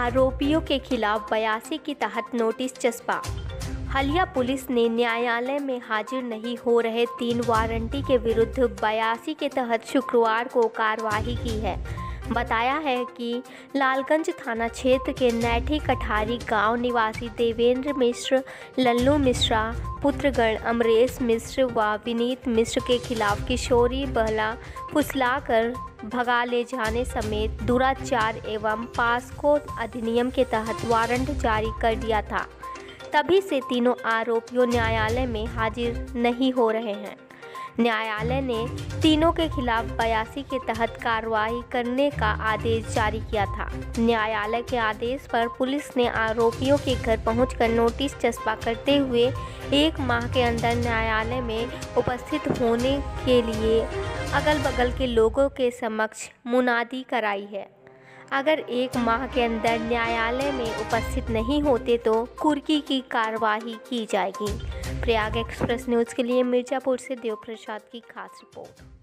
आरोपियों के खिलाफ 82 के तहत नोटिस चस्पा। हलिया पुलिस ने न्यायालय में हाजिर नहीं हो रहे 3 वारंटी के विरुद्ध 82 के तहत शुक्रवार को कार्रवाई की है। बताया है कि लालगंज थाना क्षेत्र के नैठी कठारी गांव निवासी देवेंद्र मिश्र, लल्लू मिश्रा, पुत्रगण अमरेश मिश्र व विनीत मिश्र के खिलाफ किशोरी बहला फुसलाकर भगा ले जाने समेत दुराचार एवं पास्को अधिनियम के तहत वारंट जारी कर दिया था। तभी से तीनों आरोपियों न्यायालय में हाजिर नहीं हो रहे हैं। न्यायालय ने तीनों के खिलाफ 82 के तहत कार्रवाई करने का आदेश जारी किया था। न्यायालय के आदेश पर पुलिस ने आरोपियों के घर पहुंचकर नोटिस चस्पा करते हुए 1 माह के अंदर न्यायालय में उपस्थित होने के लिए अगल बगल के लोगों के समक्ष मुनादी कराई है। अगर 1 माह के अंदर न्यायालय में उपस्थित नहीं होते तो कुर्की की कार्रवाई की जाएगी। प्रयाग एक्सप्रेस न्यूज़ के लिए मिर्ज़ापुर से देव प्रसाद की खास रिपोर्ट।